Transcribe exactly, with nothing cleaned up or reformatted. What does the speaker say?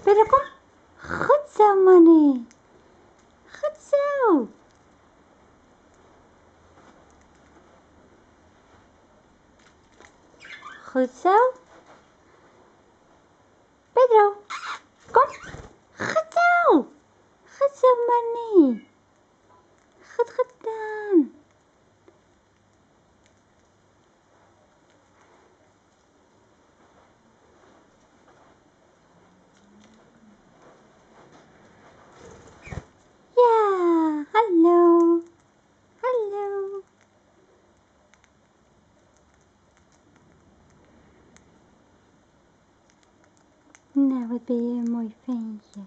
Pedro, kom. Goed zo, manie. Goed zo. Goed zo. Pedro, kom. Goed zo. Goed zo, manie. Goed gedaan. Ja, hallo. Hallo. Nou, wat ben je een mooi ventje.